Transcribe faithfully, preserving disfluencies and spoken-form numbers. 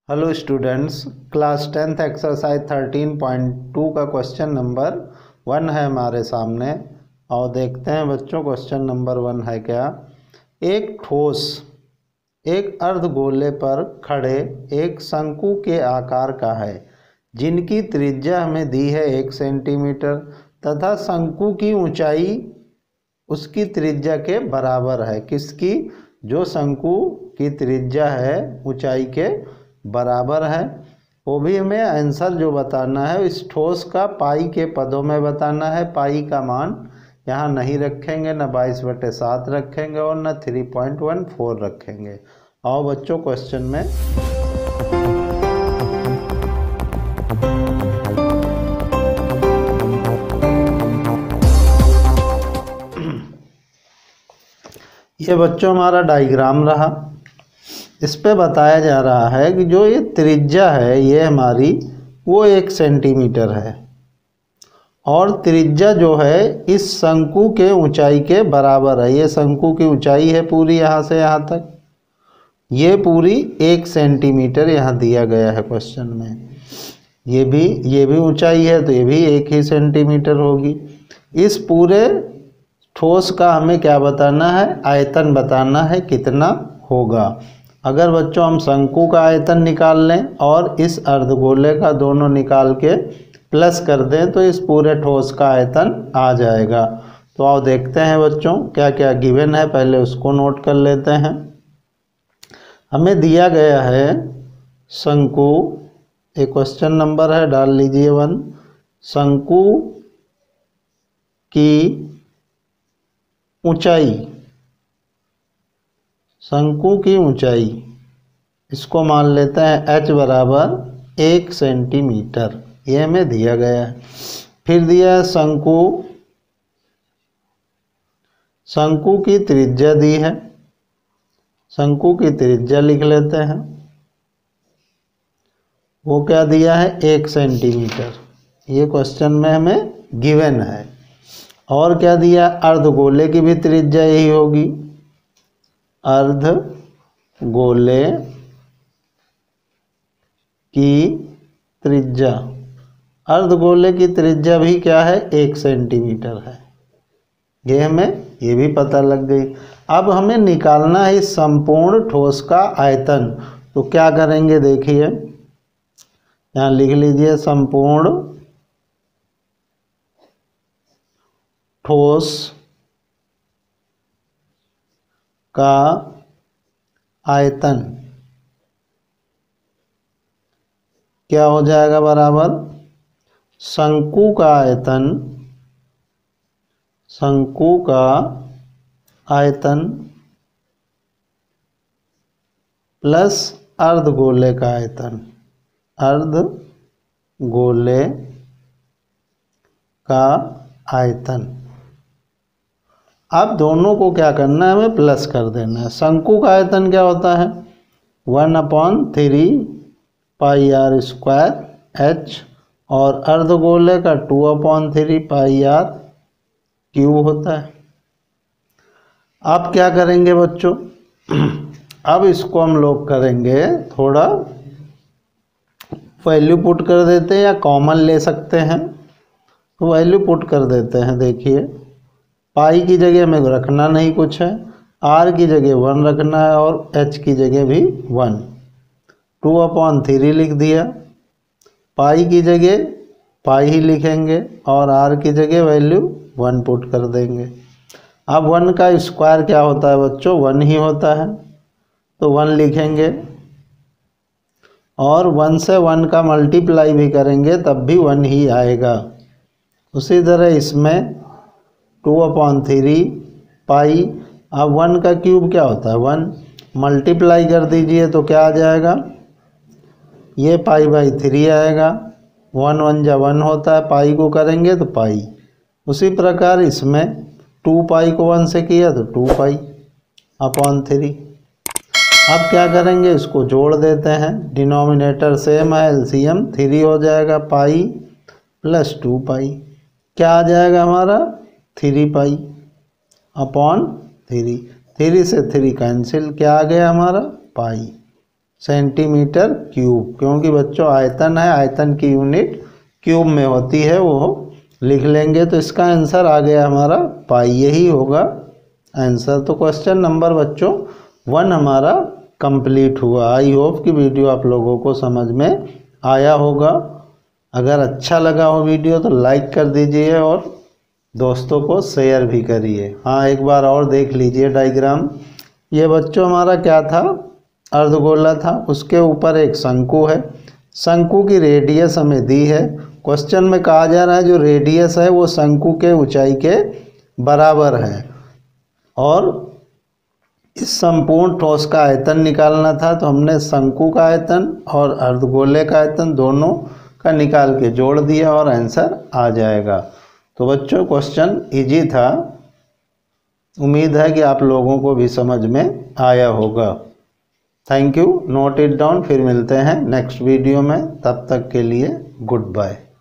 Hello students, class tenth exercise thirteen point two का question number one है हमारे सामने। और देखते हैं बच्चों, क्वेश्चन नंबर वन है क्या। एक ठोस एक अर्धगोले पर खड़े एक शंकु के आकार का है जिनकी त्रिज्या हमें दी है एक सेंटीमीटर तथा शंकु की ऊंचाई उसकी त्रिज्या के बराबर है। किसकी? जो शंकु की त्रिज्या है ऊंचाई के बराबर है। वो भी हमें आंसर जो बताना है इस ठोस का पाई के पदों में बताना है। पाई का मान यहाँ नहीं रखेंगे, न बाईस बटे सात रखेंगे और न थ्री पॉइंट वन फोर रखेंगे। आओ बच्चों क्वेश्चन में। ये बच्चों हमारा डायग्राम रहा। इस पे बताया जा रहा है कि जो ये त्रिज्या है ये हमारी वो एक सेंटीमीटर है और त्रिज्या जो है इस शंकु के ऊंचाई के बराबर है। ये शंकु की ऊंचाई है पूरी यहाँ से यहाँ तक, ये पूरी एक सेंटीमीटर यहाँ दिया गया है क्वेश्चन में। ये भी ये भी ऊंचाई है तो ये भी एक ही सेंटीमीटर होगी। इस पूरे ठोस का हमें क्या बताना है? आयतन बताना है कितना होगा। अगर बच्चों हम शंकु का आयतन निकाल लें और इस अर्धगोले का दोनों निकाल के प्लस कर दें तो इस पूरे ठोस का आयतन आ जाएगा। तो आओ देखते हैं बच्चों क्या क्या गिवन है, पहले उसको नोट कर लेते हैं। हमें दिया गया है शंकु, एक क्वेश्चन नंबर है, डाल लीजिए वन। शंकु की ऊंचाई, शंकु की ऊंचाई इसको मान लेते हैं h बराबर एक सेंटीमीटर, ये हमें दिया गया है। फिर दिया है शंकु, शंकु की त्रिज्या दी है, शंकु की त्रिज्या लिख लेते हैं। वो क्या दिया है? एक सेंटीमीटर, ये क्वेश्चन में हमें गिवन है। और क्या दिया? अर्धगोले की भी त्रिज्या यही होगी, अर्धगोले की त्रिज्या, अर्धगोले की त्रिज्या भी क्या है? एक सेंटीमीटर है। ये हमें ये भी पता लग गई। अब हमें निकालना है इस संपूर्ण ठोस का आयतन। तो क्या करेंगे देखिए, यहाँ लिख लीजिए संपूर्ण ठोस का आयतन क्या हो जाएगा? बराबर शंकु का आयतन, शंकु का आयतन प्लस अर्धगोले का आयतन, अर्धगोले का आयतन। अब दोनों को क्या करना है? हमें प्लस कर देना है। शंकु का आयतन क्या होता है? One upon three pi r square h, और अर्धगोले का two upon three pi r cube होता है। अब क्या करेंगे बच्चों? अब इसको हम लोग करेंगे थोड़ा वैल्यू पुट कर देते हैं या कॉमन ले सकते हैं, तो वैल्यू पुट कर देते हैं। देखिए पाई की जगह में रखना नहीं कुछ है, आर की जगह वन रखना है और एच की जगह भी वन। टू अपॉन थ्री लिख दिया, पाई की जगह पाई ही लिखेंगे और आर की जगह वैल्यू वन पुट कर देंगे। अब वन का स्क्वायर क्या होता है बच्चों? वन ही होता है, तो वन लिखेंगे और वन से वन का मल्टीप्लाई भी करेंगे तब भी वन ही आएगा। उसी तरह इसमें टू अपॉन थ्री पाई, अब वन का क्यूब क्या होता है? वन, मल्टीप्लाई कर दीजिए तो क्या आ जाएगा? ये पाई बाई थ्री आएगा। वन वन जा वन होता है, पाई को करेंगे तो पाई। उसी प्रकार इसमें टू पाई को वन से किया तो टू पाई अपॉन थ्री। अब क्या करेंगे? इसको जोड़ देते हैं, डिनोमिनेटर सेम है, एलसीएम थ्री हो जाएगा। पाई प्लस टू पाई क्या आ जाएगा हमारा? Three pi upon three. Three से थ्री कैंसिल, क्या आ गया हमारा? पाई। सेंटीमीटर क्यूब, क्योंकि बच्चों आयतन है, आयतन की यूनिट क्यूब में होती है, वो लिख लेंगे। तो इसका आंसर आ गया हमारा पाई, यही होगा आंसर। तो क्वेश्चन नंबर बच्चों वन हमारा कंप्लीट हुआ। आई होप कि वीडियो आप लोगों को समझ में आया होगा। अगर अच्छा लगा हो वीडियो तो लाइक कर दीजिए और दोस्तों को शेयर भी करिए। हाँ, एक बार और देख लीजिए डायग्राम। ये बच्चों हमारा क्या था, अर्धगोला था, उसके ऊपर एक शंकु है। शंकु की रेडियस हमें दी है। क्वेश्चन में कहा जा रहा है जो रेडियस है वो शंकु के ऊंचाई के बराबर है और इस संपूर्ण ठोस का आयतन निकालना था। तो हमने शंकु का आयतन और अर्धगोले का आयतन दोनों का निकाल के जोड़ दिया और आंसर आ जाएगा। तो बच्चों क्वेश्चन इजी था। उम्मीद है कि आप लोगों को भी समझ में आया होगा। Thank you, note it down. फिर मिलते हैं नेक्स्ट वीडियो में, तब तक के लिए गुड बाय।